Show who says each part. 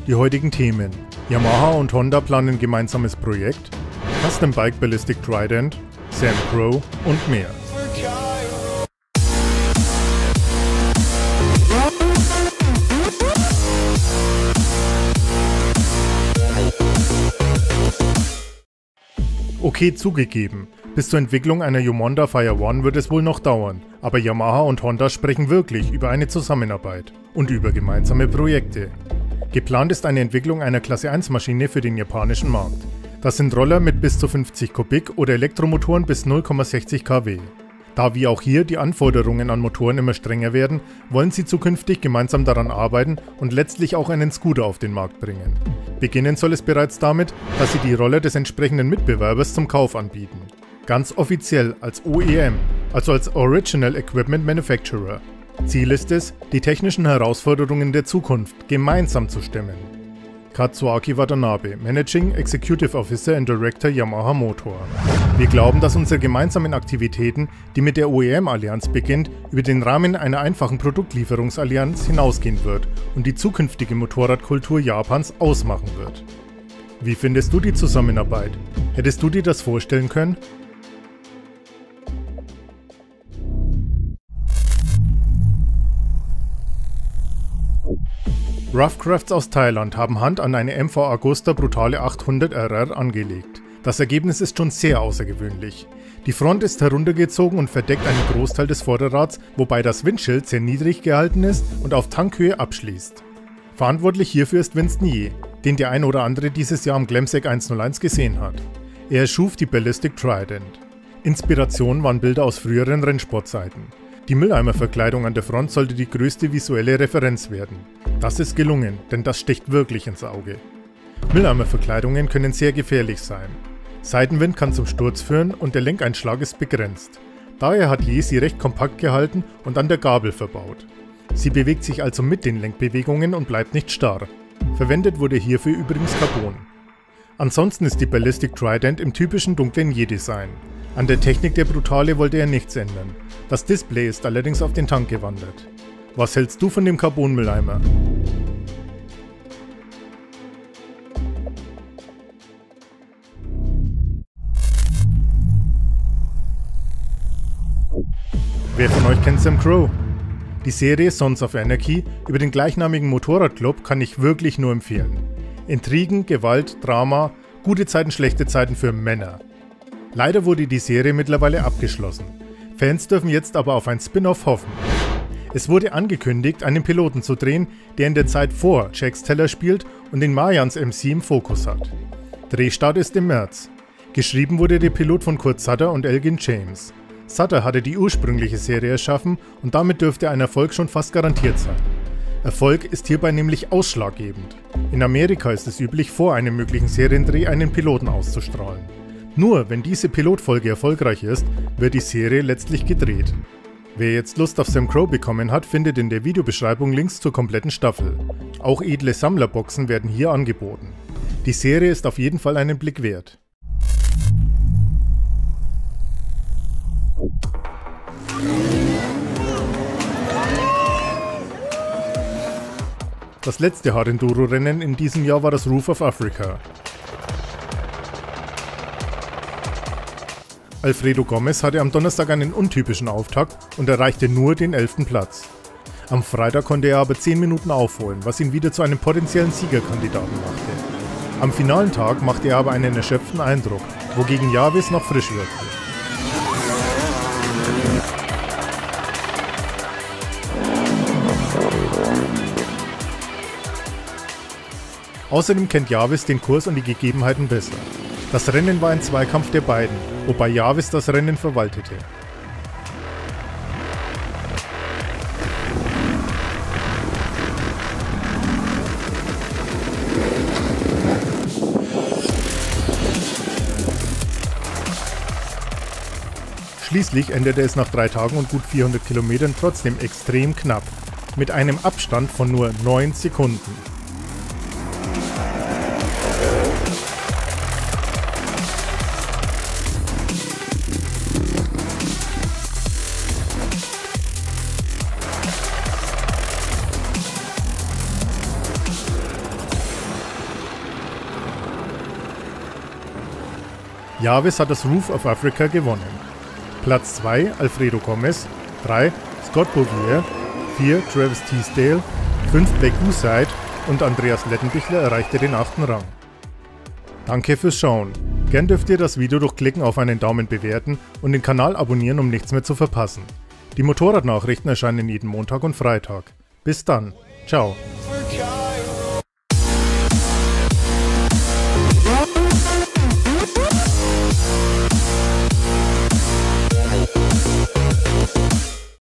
Speaker 1: Die heutigen Themen: Yamaha und Honda planen gemeinsames Projekt, Custom Bike Ballistic Trident, Sam Crow und mehr. Okay, zugegeben, bis zur Entwicklung einer Yumonda Fire One wird es wohl noch dauern, aber Yamaha und Honda sprechen wirklich über eine Zusammenarbeit und über gemeinsame Projekte. Geplant ist eine Entwicklung einer Klasse 1 Maschine für den japanischen Markt. Das sind Roller mit bis zu 50 Kubik oder Elektromotoren bis 0,60 kW. Da wie auch hier die Anforderungen an Motoren immer strenger werden, wollen sie zukünftig gemeinsam daran arbeiten und letztlich auch einen Scooter auf den Markt bringen. Beginnen soll es bereits damit, dass sie die Roller des entsprechenden Mitbewerbers zum Kauf anbieten. Ganz offiziell als OEM, also als Original Equipment Manufacturer. Ziel ist es, die technischen Herausforderungen der Zukunft gemeinsam zu stemmen. Katsuaki Watanabe, Managing Executive Officer and Director Yamaha Motor. Wir glauben, dass unsere gemeinsamen Aktivitäten, die mit der OEM-Allianz beginnt, über den Rahmen einer einfachen Produktlieferungsallianz hinausgehen wird und die zukünftige Motorradkultur Japans ausmachen wird. Wie findest du die Zusammenarbeit? Hättest du dir das vorstellen können? Roughcrafts aus Thailand haben Hand an eine MV Agusta Brutale 800 RR angelegt. Das Ergebnis ist schon sehr außergewöhnlich. Die Front ist heruntergezogen und verdeckt einen Großteil des Vorderrads, wobei das Windschild sehr niedrig gehalten ist und auf Tankhöhe abschließt. Verantwortlich hierfür ist Winston Ye, den der ein oder andere dieses Jahr am Glamsec 101 gesehen hat. Er erschuf die Ballistic Trident. Inspiration waren Bilder aus früheren Rennsportzeiten. Die Mülleimerverkleidung an der Front sollte die größte visuelle Referenz werden. Das ist gelungen, denn das sticht wirklich ins Auge. Mülleimerverkleidungen können sehr gefährlich sein. Seitenwind kann zum Sturz führen und der Lenkeinschlag ist begrenzt. Daher hat Ye sie recht kompakt gehalten und an der Gabel verbaut. Sie bewegt sich also mit den Lenkbewegungen und bleibt nicht starr. Verwendet wurde hierfür übrigens Carbon. Ansonsten ist die Ballistic Trident im typischen dunklen Ye-Design. An der Technik der Brutale wollte er nichts ändern. Das Display ist allerdings auf den Tank gewandert. Was hältst du von dem Carbon-Mülleimer? Wer von euch kennt Sam Crow? Die Serie Sons of Anarchy über den gleichnamigen Motorradclub kann ich wirklich nur empfehlen. Intrigen, Gewalt, Drama, gute Zeiten, schlechte Zeiten für Männer. Leider wurde die Serie mittlerweile abgeschlossen. Fans dürfen jetzt aber auf ein Spin-off hoffen. Es wurde angekündigt, einen Piloten zu drehen, der in der Zeit vor Jax Teller spielt und den Mayans MC im Fokus hat. Drehstart ist im März. Geschrieben wurde der Pilot von Kurt Sutter und Elgin James. Sutter hatte die ursprüngliche Serie erschaffen und damit dürfte ein Erfolg schon fast garantiert sein. Erfolg ist hierbei nämlich ausschlaggebend. In Amerika ist es üblich, vor einem möglichen Seriendreh einen Piloten auszustrahlen. Nur wenn diese Pilotfolge erfolgreich ist, wird die Serie letztlich gedreht. Wer jetzt Lust auf Sam Crow bekommen hat, findet in der Videobeschreibung Links zur kompletten Staffel. Auch edle Sammlerboxen werden hier angeboten. Die Serie ist auf jeden Fall einen Blick wert. Das letzte Hard-Enduro-Rennen in diesem Jahr war das Roof of Africa. Alfredo Gomez hatte am Donnerstag einen untypischen Auftakt und erreichte nur den 11. Platz. Am Freitag konnte er aber 10 Minuten aufholen, was ihn wieder zu einem potenziellen Siegerkandidaten machte. Am finalen Tag machte er aber einen erschöpften Eindruck, wogegen Jarvis noch frisch wirkte. Außerdem kennt Jarvis den Kurs und die Gegebenheiten besser. Das Rennen war ein Zweikampf der beiden, wobei Jarvis das Rennen verwaltete. Schließlich endete es nach 3 Tagen und gut 400 Kilometern trotzdem extrem knapp, mit einem Abstand von nur 9 Sekunden. Jarvis hat das Roof of Africa gewonnen. Platz 2 Alfredo Gomez, 3 Scott Bouvier, 4 Travis Teasdale, 5 Black Gooside und Andreas Lettenbichler erreichte den 8. Rang. Danke fürs Schauen. Gern dürft ihr das Video durch Klicken auf einen Daumen bewerten und den Kanal abonnieren, um nichts mehr zu verpassen. Die Motorradnachrichten erscheinen jeden Montag und Freitag. Bis dann. Ciao.